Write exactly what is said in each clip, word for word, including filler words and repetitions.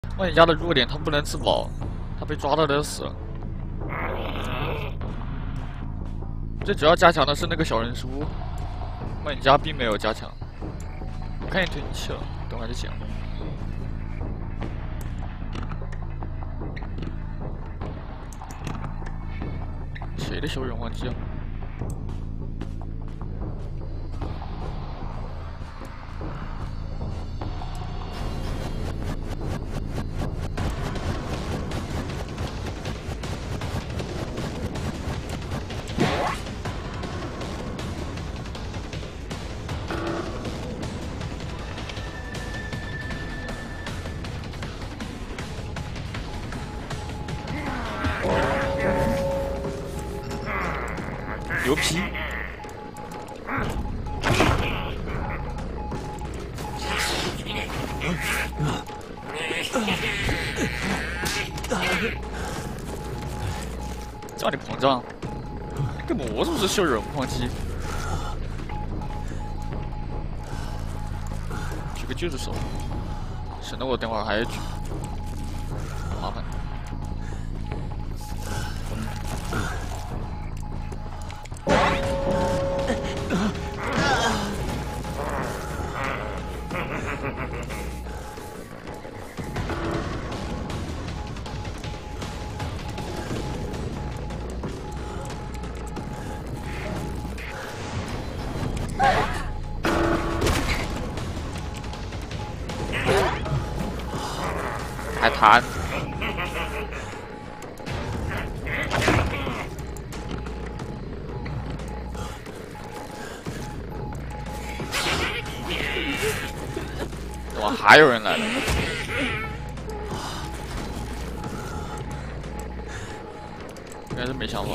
梦魇家的弱点，他不能自保，他被抓到得死了。最主要加强的是那个小人书，梦魇家并没有加强。我看见推进器了，等会儿就讲。谁的小人忘记啊？ 牛皮！叫你膨胀，这魔术是秀人矿机，举个狙子手，省得我等会儿还要举，麻烦。 还弹，怎么还有人来了？应该是没想法。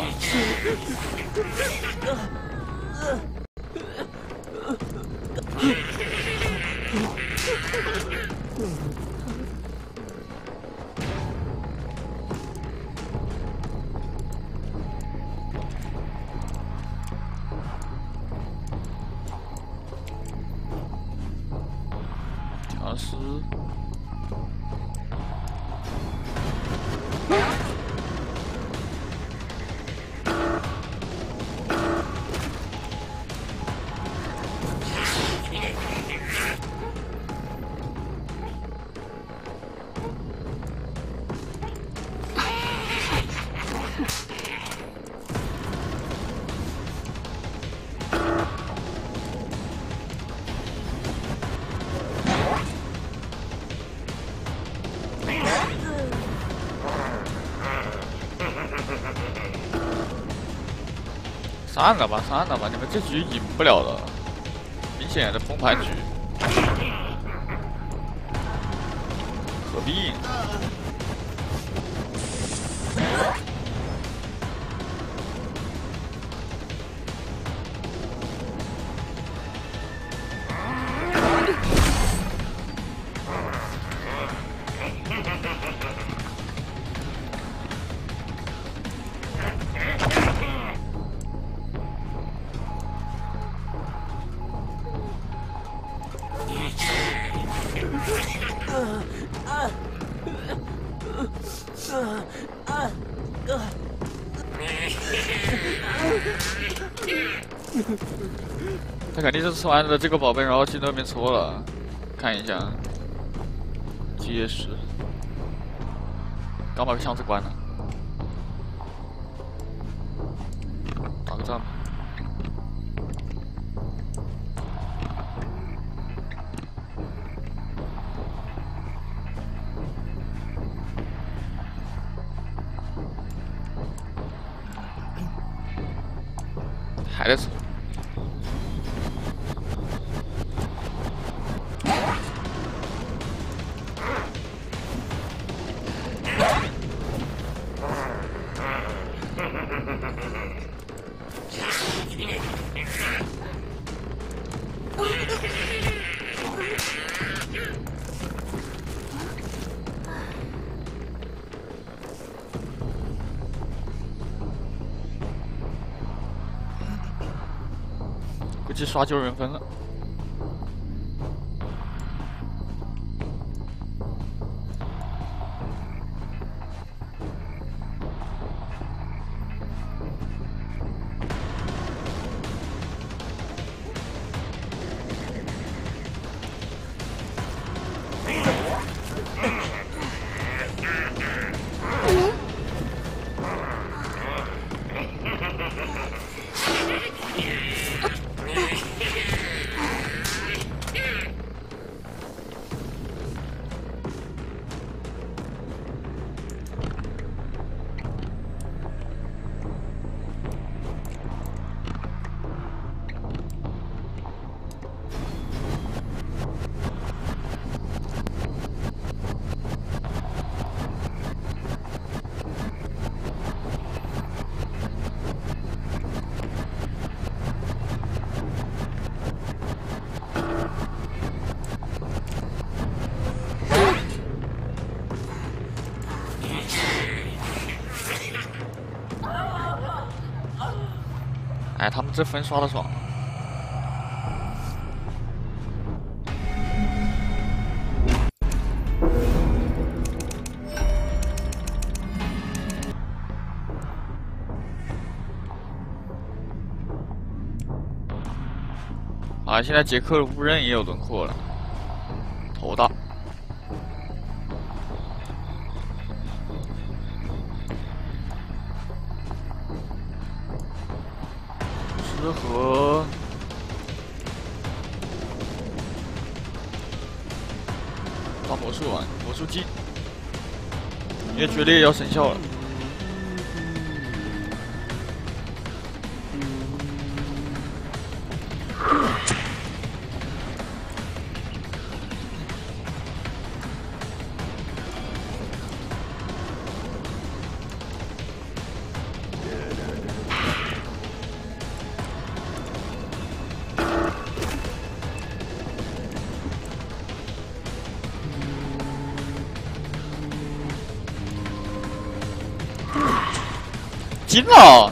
僵尸。散了吧，散了吧，你们这局赢不了了，明显的封盘局，何必？他肯定是吃完了这个宝贝，然后去那边搓了。看一下，结实。刚把箱子关了，打个仗吧。还在搓。 估计刷九人分了。 哎，他们这分刷的爽。啊，现在杰克的无刃也有轮廓了，头大。适合发魔术啊，魔术技，因为决裂要生效了。 金了！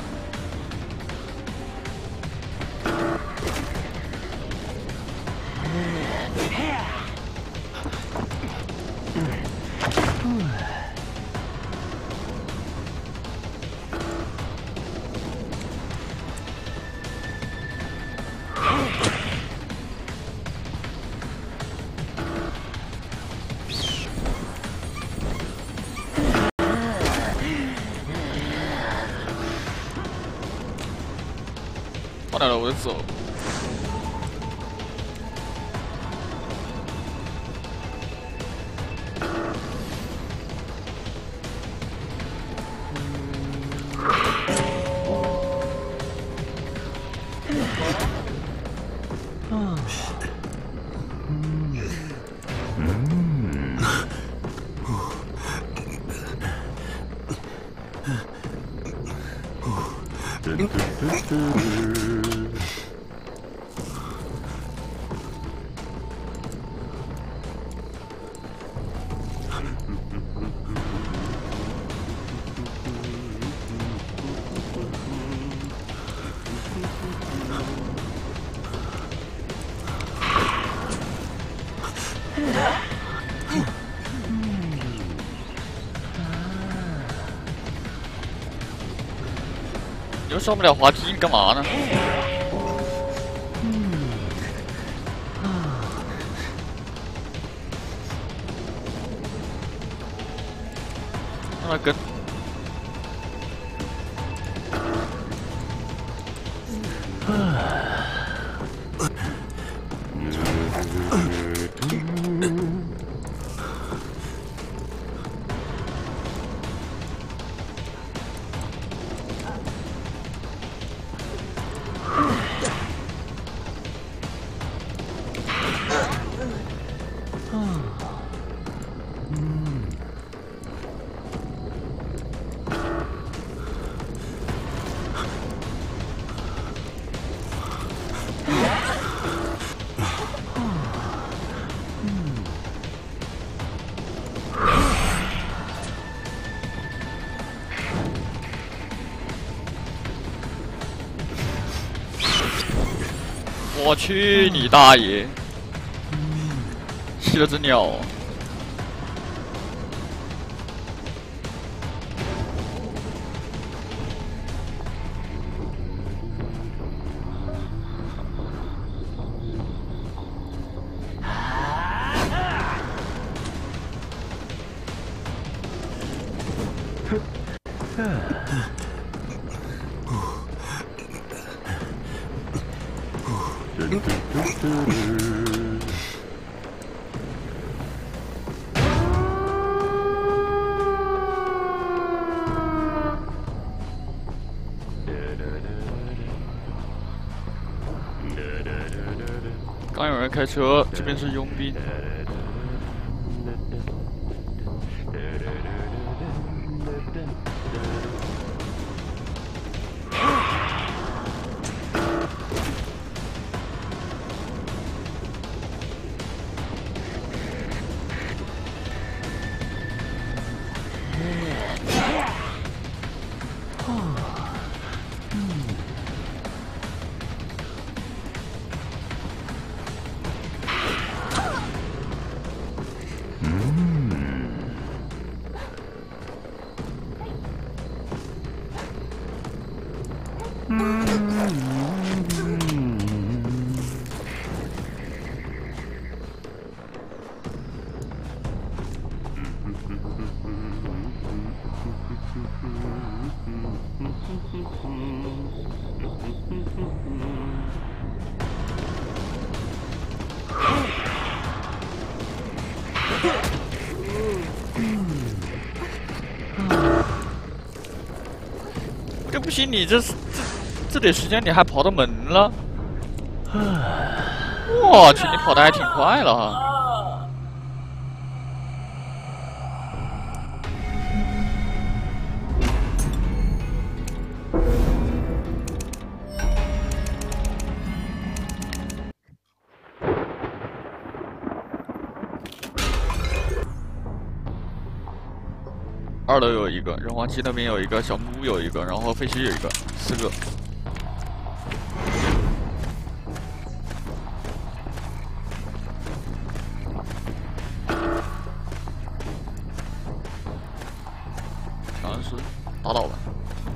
放掉了，我就走。又上不了滑梯，你干嘛呢？让他跟。我去你大爷！吸了只鸟。刚有人开车，这边是佣兵。 这不行，你这这这点时间你还跑到门了？我去，你跑的还挺快了哈！二楼有一个，人皇机那边有一个，小木屋有一个，然后废墟有一个，四个。全是打倒了。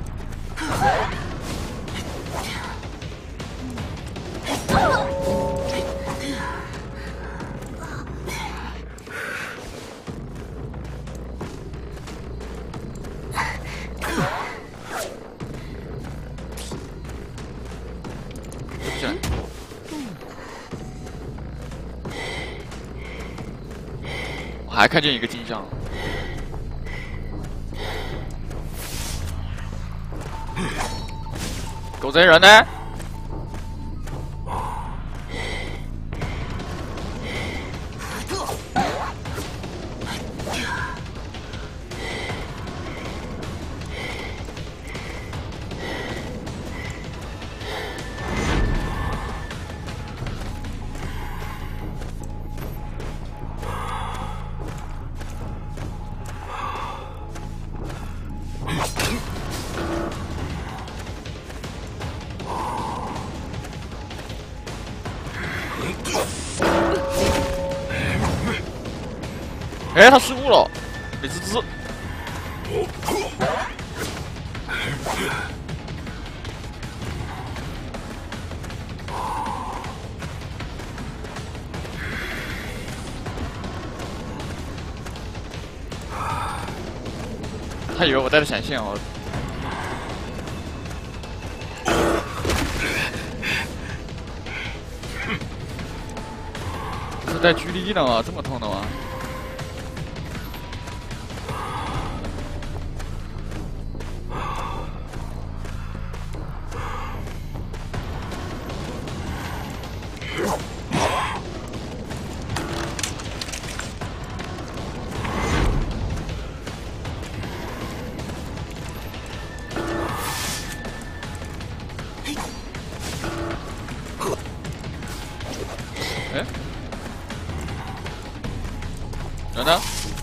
我还看见一个镜像，狗贼人呢？哎，他失误了，美滋滋。他以为我带了闪现哦。是带狙力的吗？这么痛的吗？哎，人呢？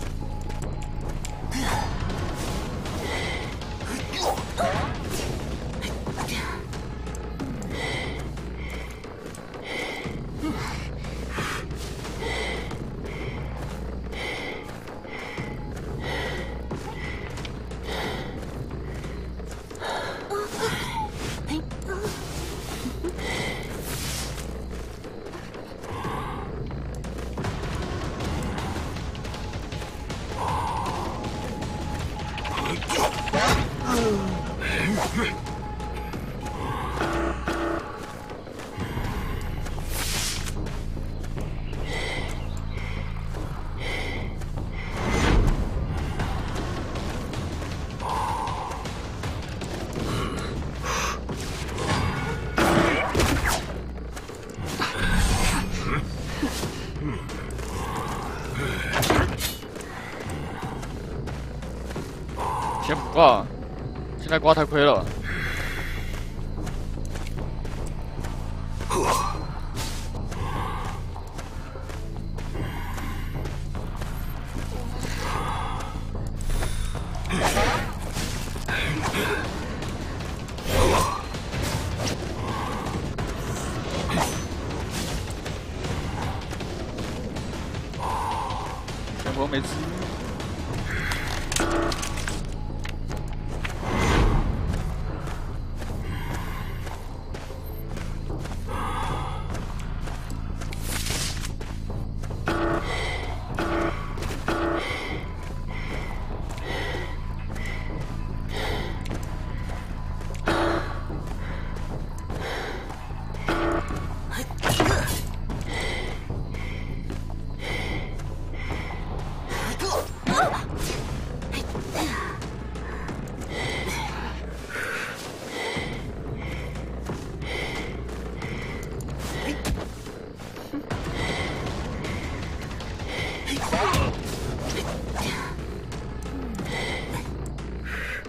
先不挂，现在挂太亏了。全国没资。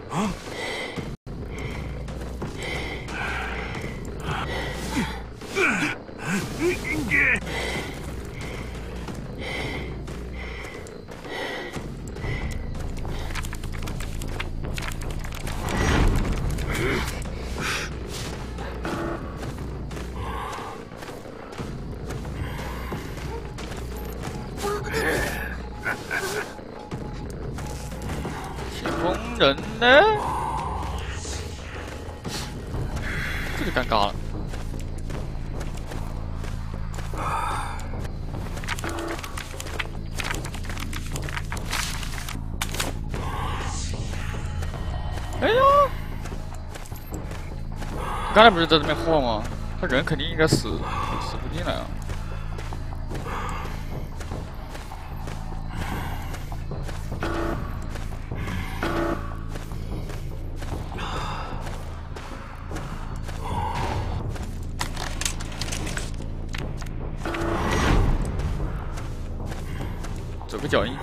先锋人呢？这就尴尬了。哎呀！刚才不是在这边晃吗？他人肯定应该死死不进来啊。 走个脚印。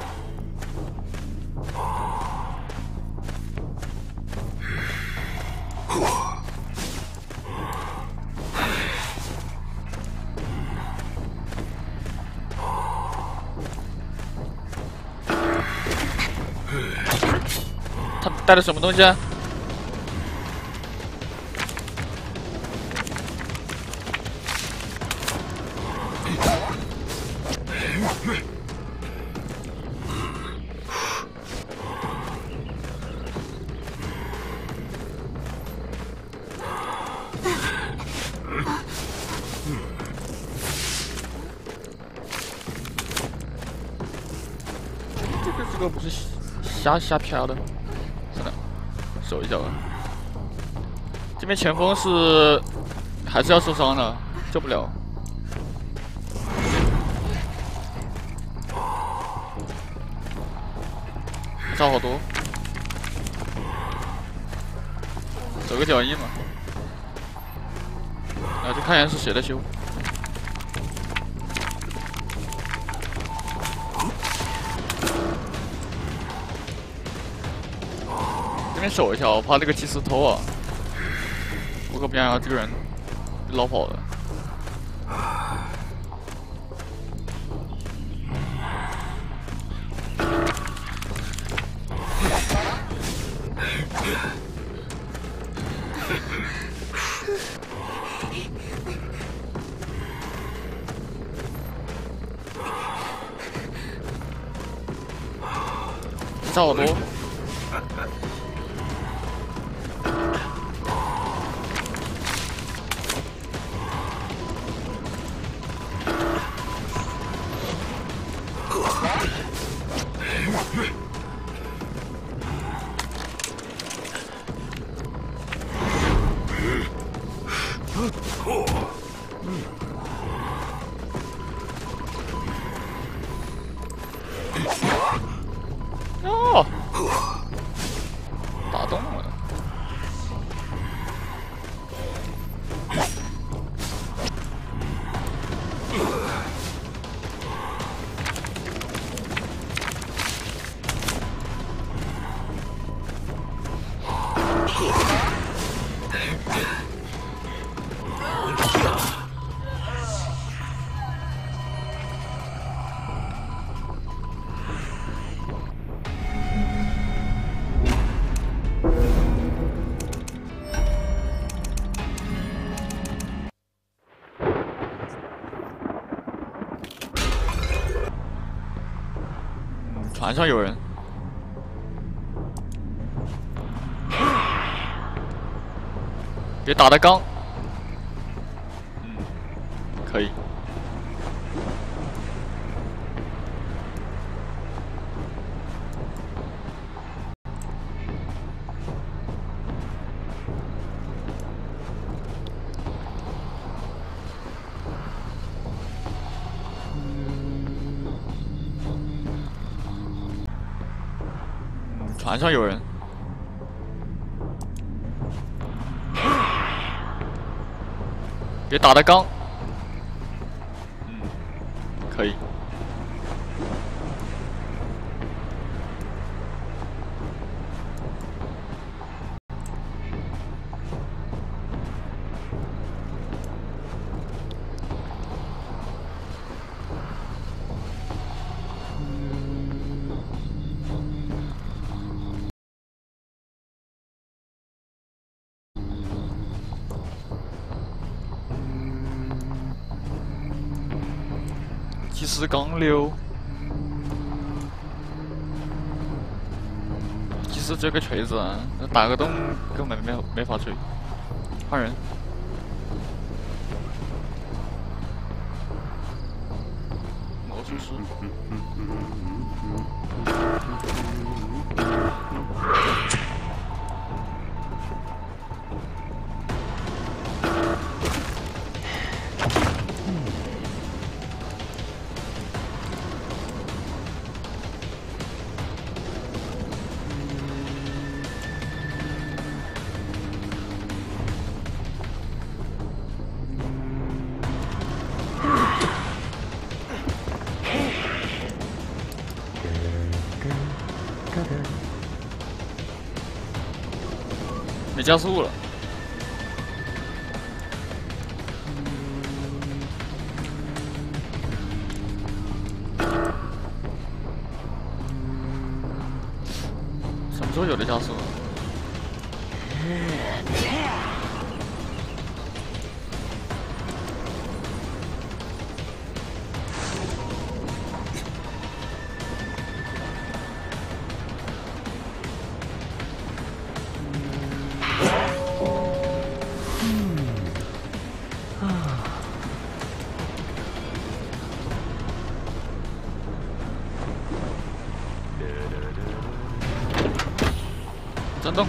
他带的什么东西啊？这个这个不是瞎瞎飘的，算了，守一下吧。这边前锋是还是要受伤的，救不了。差好多，走个脚印嘛。然后去看一下是谁的修。 这边守一下，我怕这个祭司偷啊！我可不想让这个人捞跑了。差好多。 哦，打动了。船上有人，别打他刚，嗯，可以。船上有人，别打他刚，嗯，可以。 提示刚溜，即使追个锤子啊，打个洞根本没没法追。换人。魔术师。没加速了。什么时候有的加速？震动。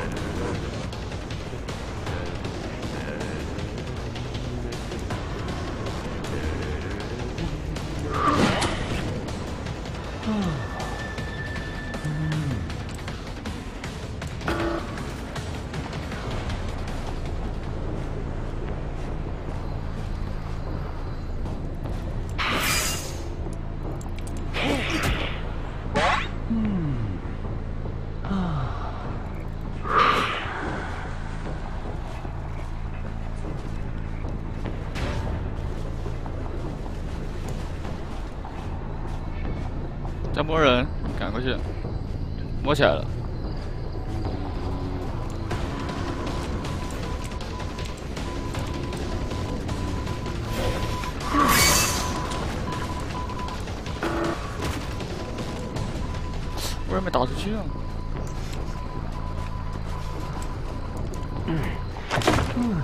在摸人，赶过去，摸起来了。为什么没打出去啊？嗯。嗯。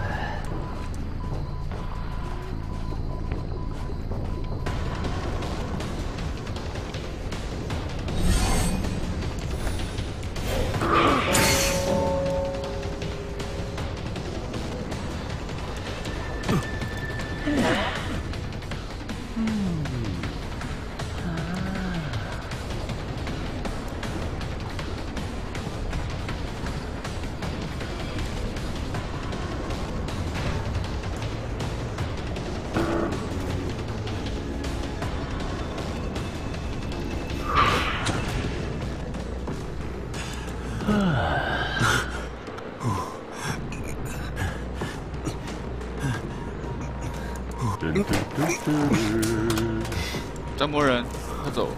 在摸人，快走！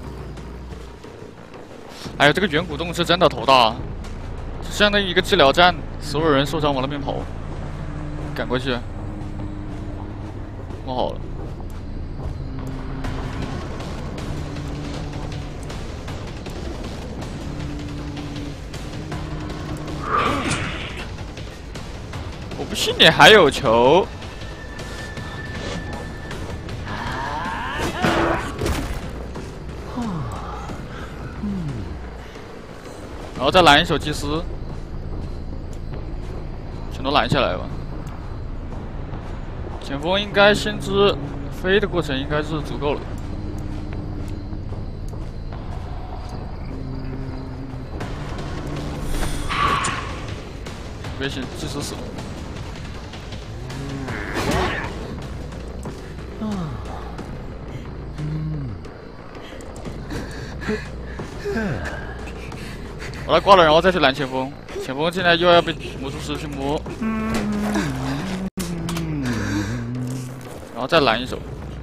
哎呀，这个远古洞是真的头大，相当于一个治疗站，所有人受伤往那边跑，赶过去，摸好了。 我不信你还有球！然后再拦一手祭司，全都拦下来吧。前锋应该先知飞的过程应该是足够了。别行，祭司死了。 我来挂了，然后再去拦前锋。前锋现在又要被魔术师去摸，然后再拦一手。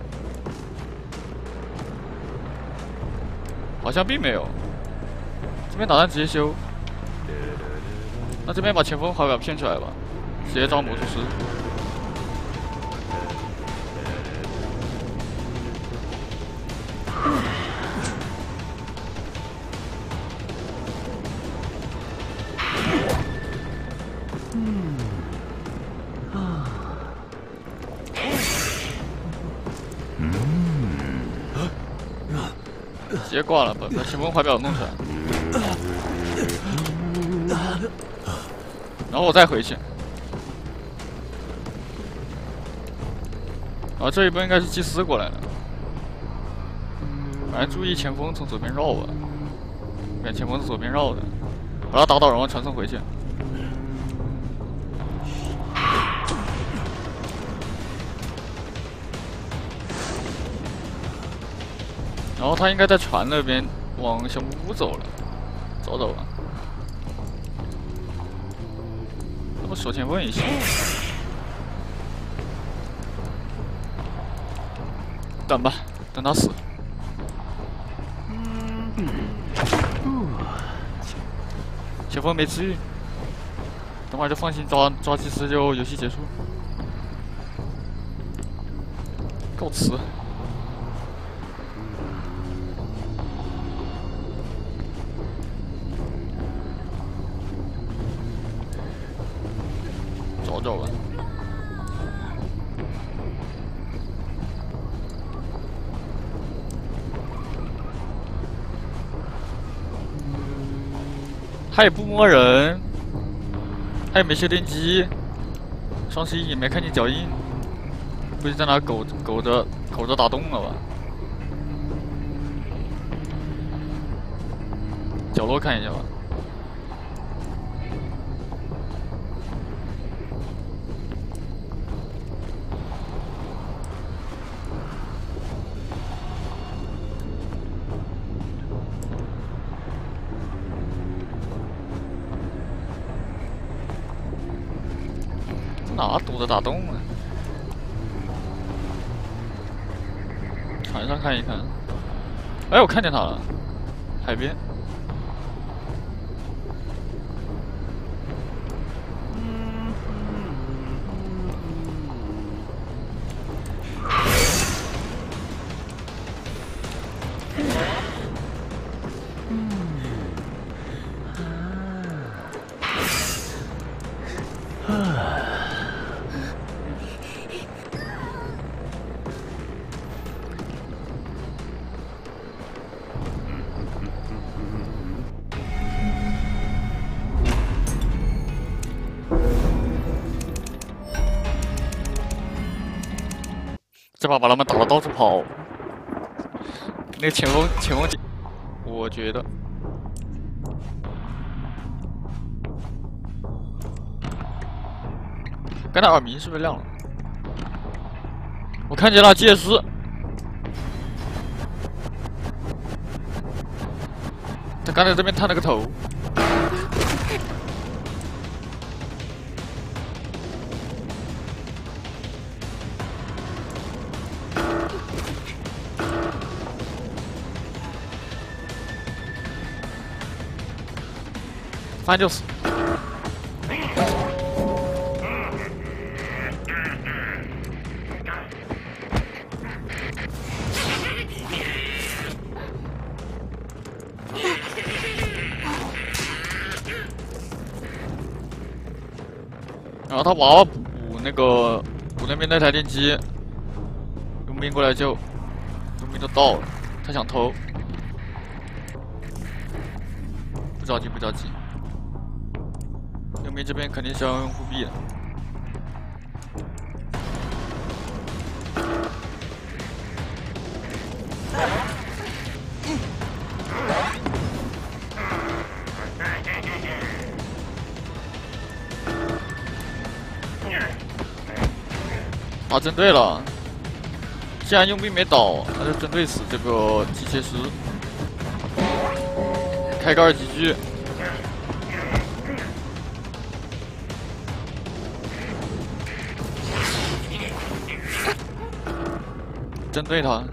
好像并没有，这边打算直接修。那这边把前锋好友骗出来吧，直接招魔术师。 直接挂了，把把前锋怀表弄出来，然后我再回去。啊，这一波应该是祭司过来的，反正注意前锋从左边绕吧，看前锋是左边绕的，把他打倒，然后传送回去。然后他应该在船那边往小木屋走了，走走吧。那么手前锋一下，等吧，等他死。前锋没治愈，等会儿就放心抓抓祭司，就游戏结束。够吃。找找吧。他也不摸人，他也没修电机，双十一也没看见脚印，估计在那苟苟着苟着打洞了吧？角落看一下吧。哪堵着打洞啊？船上看一看。哎，我看见他了，海边。这把把他们打得到处跑。那个前锋，前锋，我觉得。刚才耳鸣是不是亮了？我看见了祭司。他刚才这边探了个头。反正就是。然后他娃娃补那个补那边那台电机，佣兵过来救，佣兵都到了，他想偷，不着急不着急。佣兵这边肯定是要用护臂的。啊，针对了！既然佣兵没倒，那就针对死这个机械师，开个二级狙。针对他。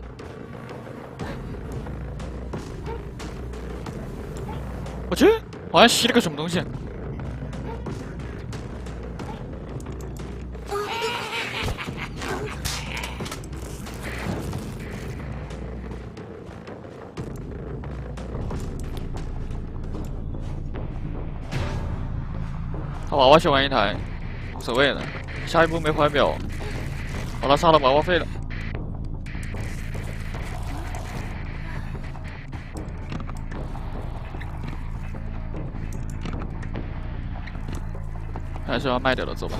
我去，好像吸了个什么东西。 他娃娃修完一台，无所谓的。下一步没怀表，把他杀了，娃娃废了。还是要卖掉了，走吧。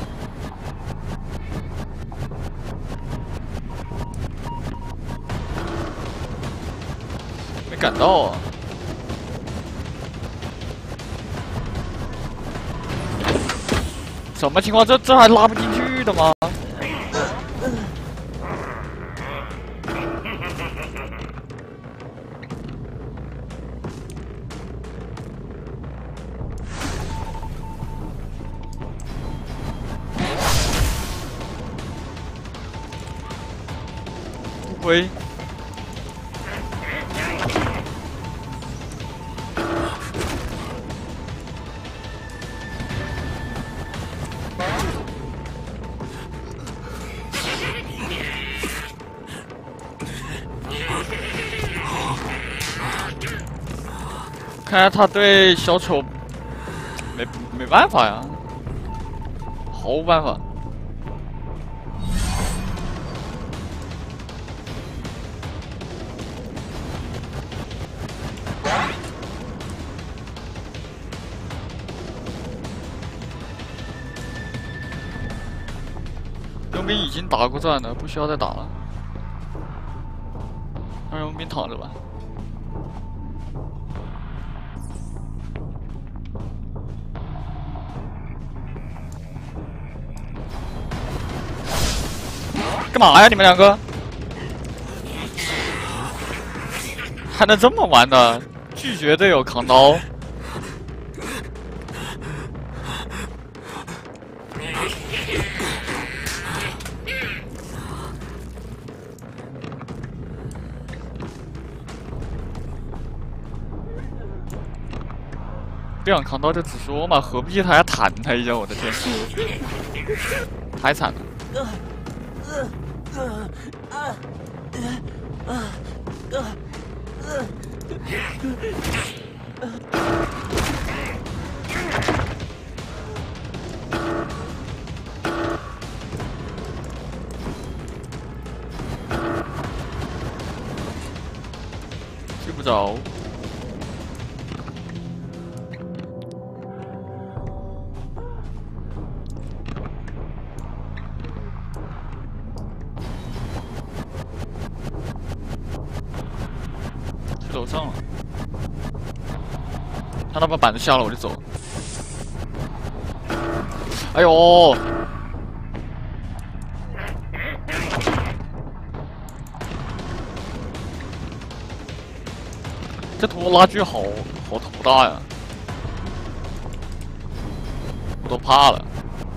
没赶到啊！什么情况？这这还拉不进去的吗？不亏。看来他对小丑没没办法呀，毫无办法。佣兵已经打过战了，不需要再打了，让佣兵躺着吧。干嘛呀，你们两个？还能这么玩的？拒绝队友扛刀。不想扛刀就直说嘛，何必他还弹他一下？我的天，太惨了。睡不着。楼上了，他那把板子下了我就走。哎呦！这拖拉锯好好头大呀，我都怕了。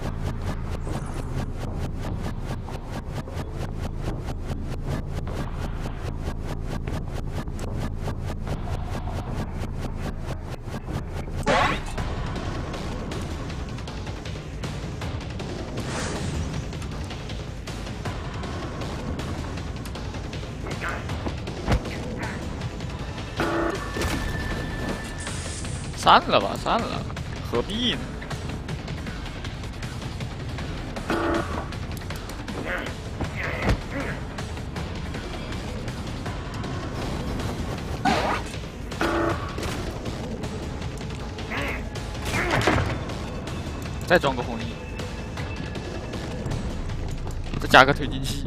散了吧，散了，何必呢？再装个红衣，再加个推进器。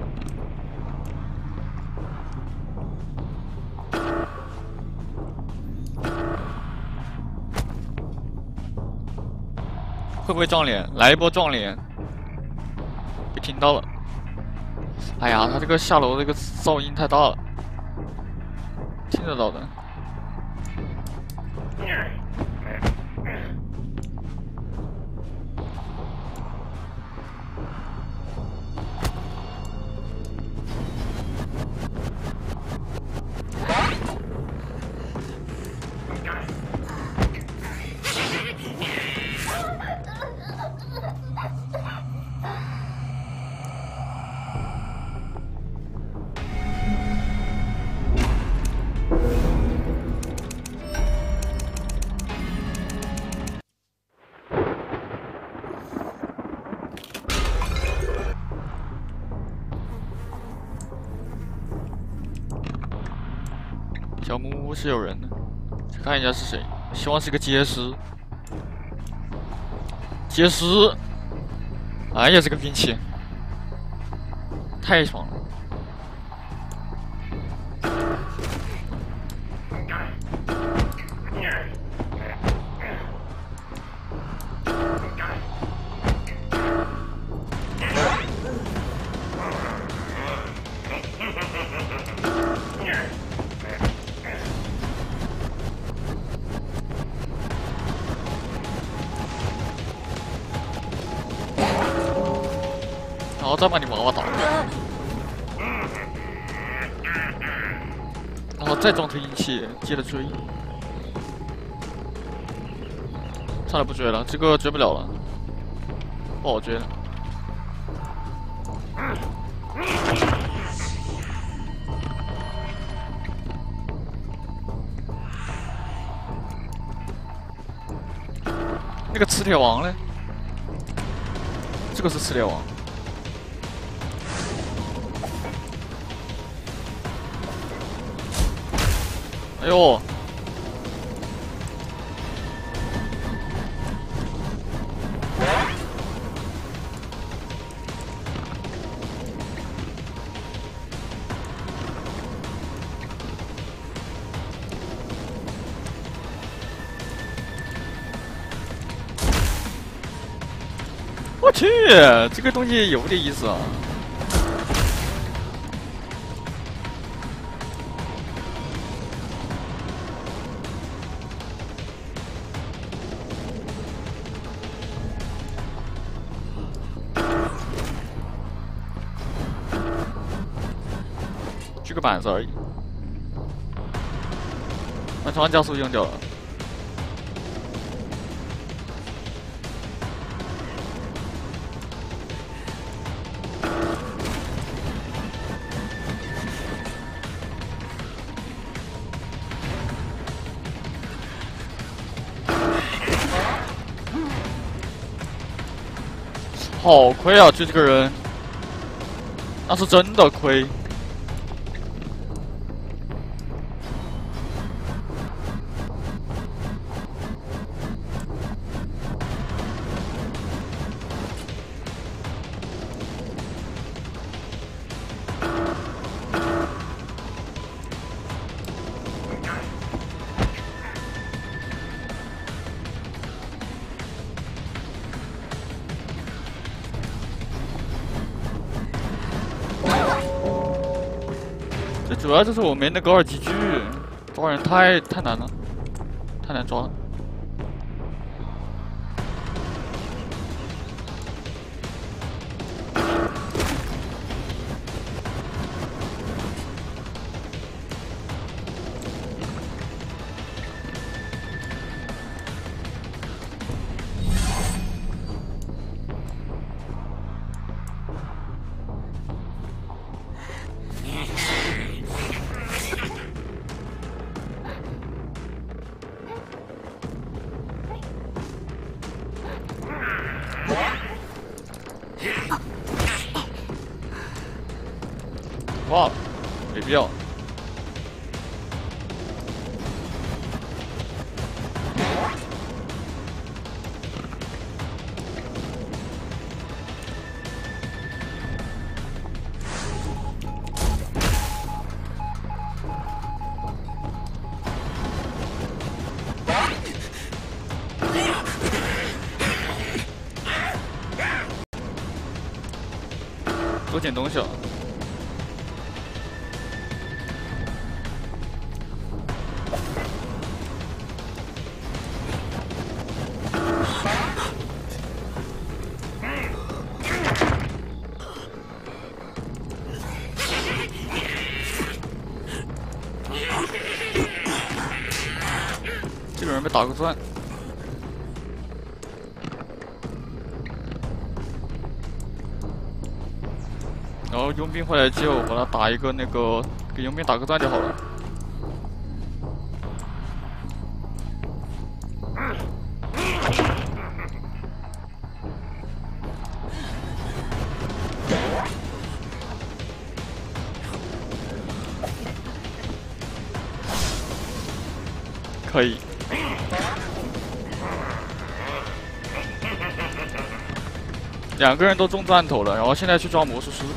会不会撞脸？来一波撞脸！被听到了。哎呀，他这个下楼这个噪音太大了，听得到的。 屋是有人的，去看一下是谁。希望是个街师。街师，哎呀，这个兵器太爽了！然后再把你娃娃打，然后再装推进器，接着追。算了，不追了，这个追不了了，不好追了。那个磁铁王呢？这个是磁铁王。 哎呦！我去，这个东西有点意思啊！ 举个板子而已，把长加速用掉了。好亏啊！就这个人，那是真的亏。 最主要就是我没那个二级狙，抓人太太难了，太难抓了。哇，没必要。多捡东西啊！ 这个人被打个钻，然后佣兵回来之后，把他打一个那个，给佣兵打个钻就好了。 可以。两个人都中钻头了，然后现在去抓魔术师。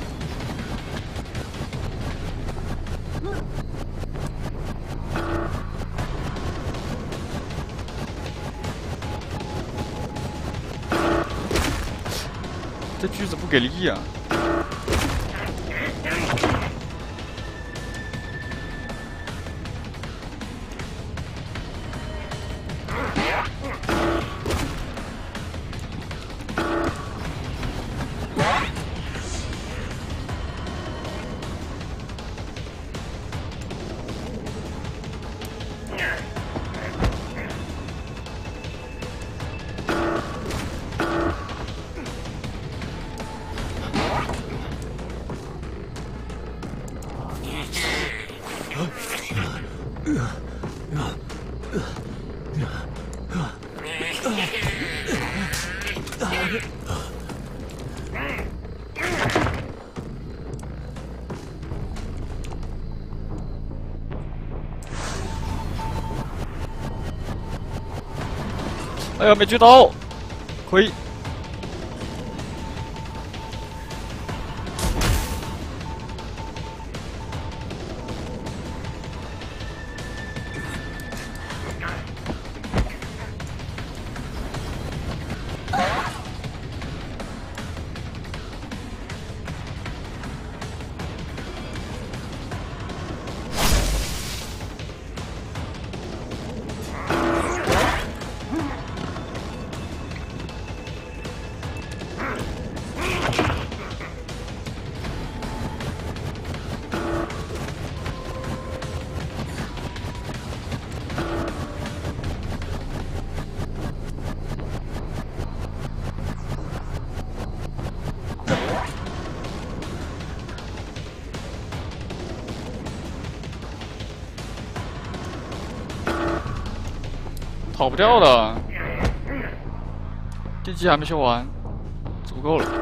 这锯子不给力啊！哎呀，没狙到，亏。跑不掉的，电击还没修完，足够了。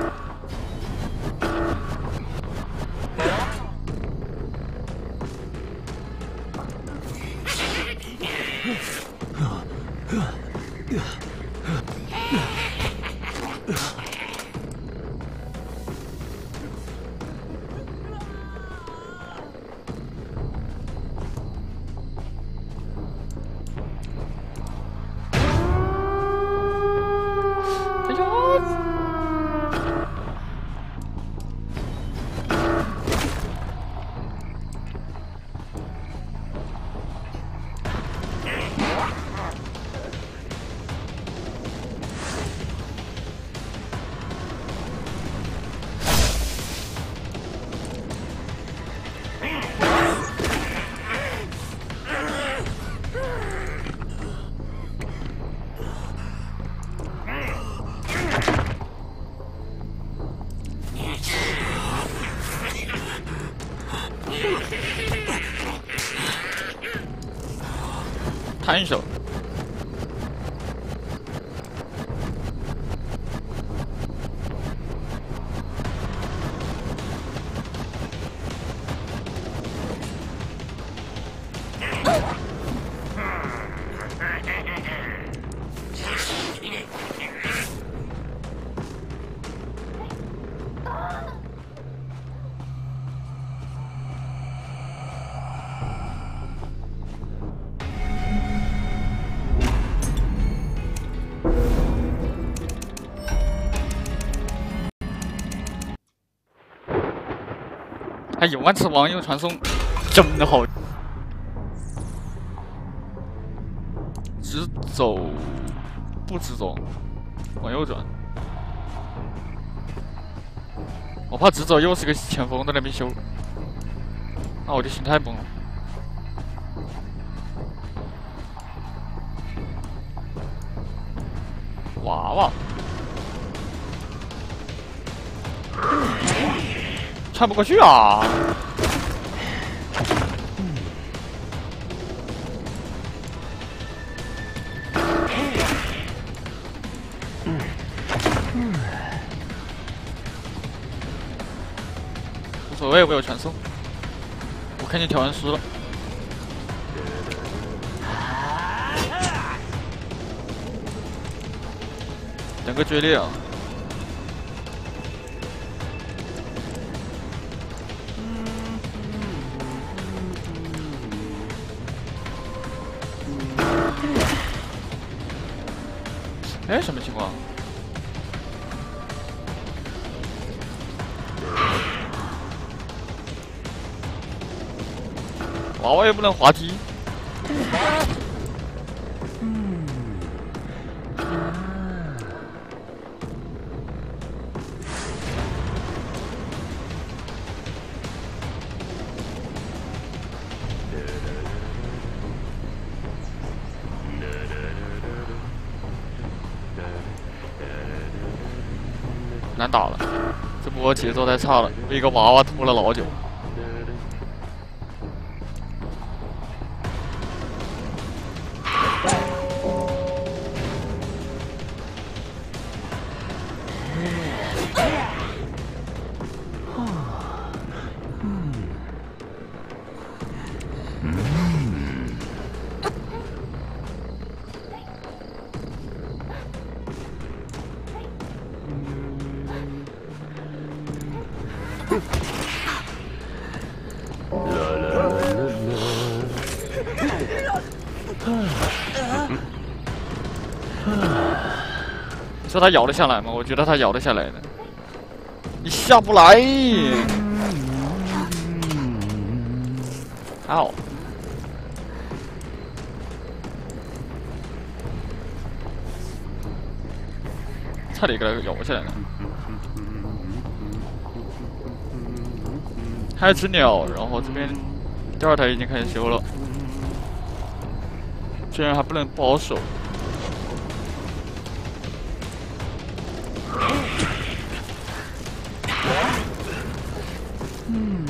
弹手。哎呦，万次网友传送真的好，直走不直走，往右转。我怕直走又是个前锋在那边修，那我就心态崩了。娃娃。 穿不过去啊！无所谓，我有传送。我看见调音师了。 整个决裂啊！哎，什么情况？娃娃也不能滑梯。难打了，这波节奏太差了，被一个娃娃拖了老久。你说他咬得下来吗？我觉得他咬得下来的。你下不来。还好。差点给他咬下来了。还有只鸟，然后这边第二台已经开始修了，虽然还不能不好守。嗯，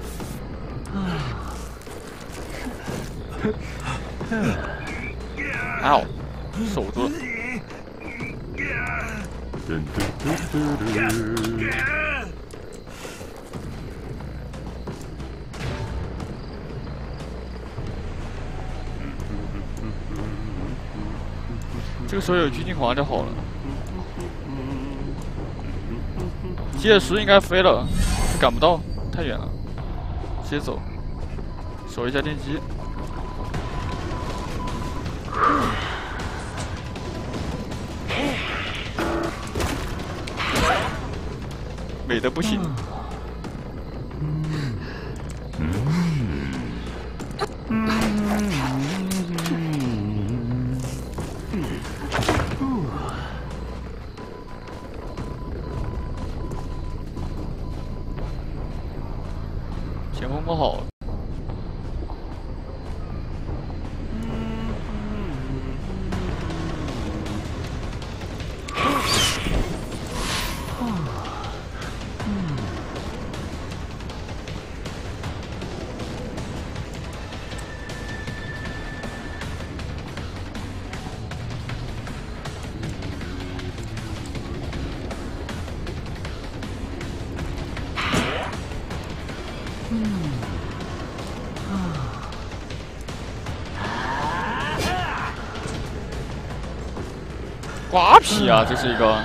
还好，守住了。这个时候有狙击狂就好了。机械师应该飞了，赶不到，太远了，直接走，守一下电机。美的不行。前锋不好。瓜皮啊，这是一个。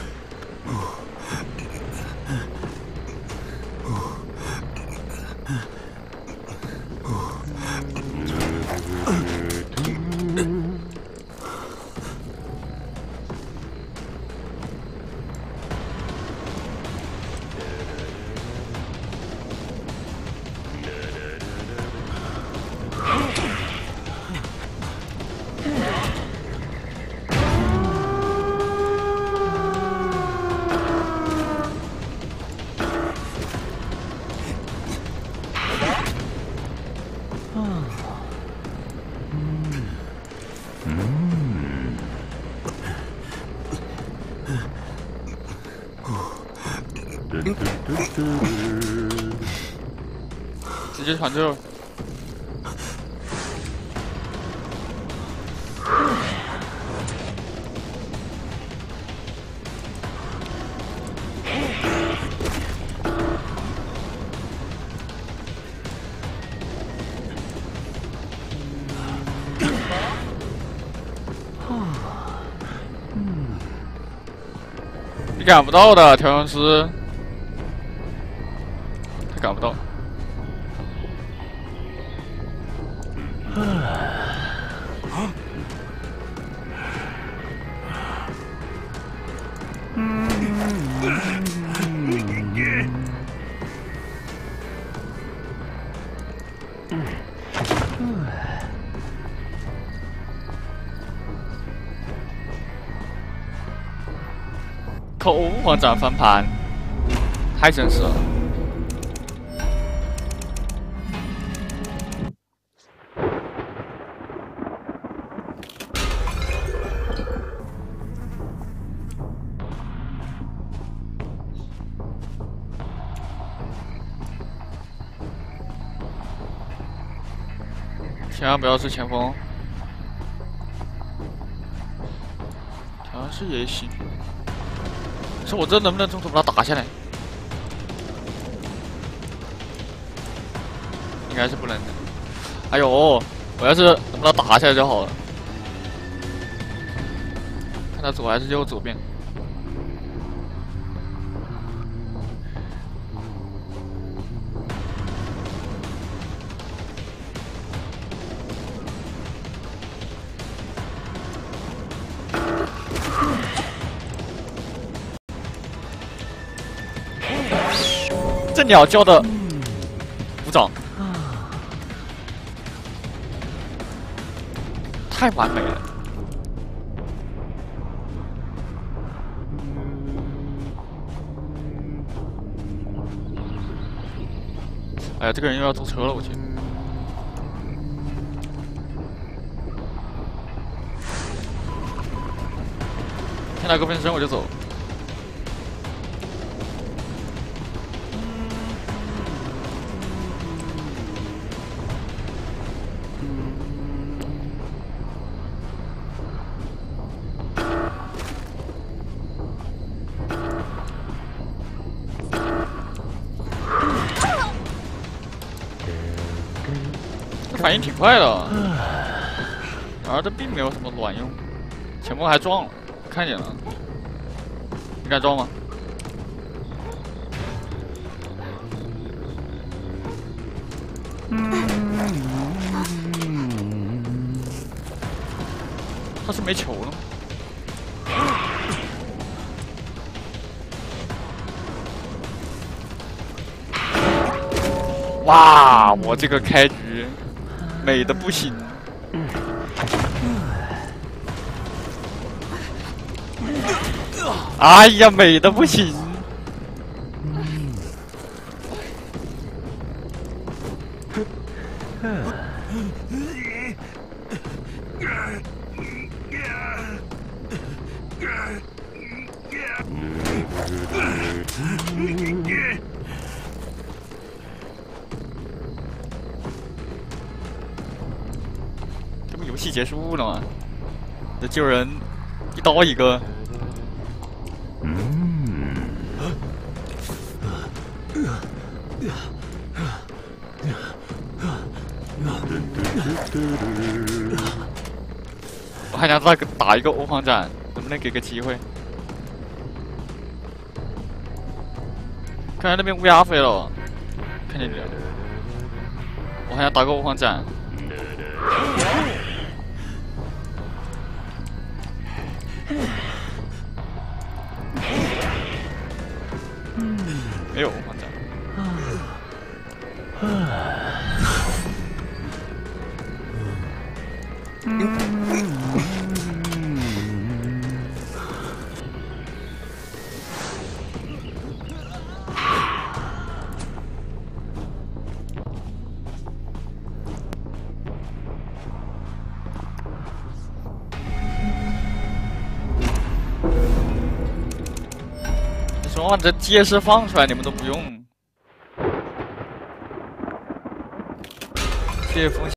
直接传救。 你赶不到的，调香师，他赶不到。靠欧皇战翻盘，太真实了。千万不要是前锋，好像是也行。是我这能不能中途把他打下来？应该是不能的。哎呦，我要是能把他打下来就好了。看他左还是右，左边。这鸟叫的鼓掌，太完美了。哎呀，这个人又要坐车了，我去。看到个分身我就走。反应挺快的，而这并没有什么卵用。前锋还撞了，看见了，你敢撞吗？他是没球了吗？哇，我这个开局美的不行。哎呀，美的不行。这不游戏结束了吗？这救人一刀一个。我还想再打一个欧皇斩，能不能给个机会？看来那边乌鸦飞了，看见你了。我还想打个欧皇斩。没有欧皇斩。说这街市放出来，你们都不用。谢谢风。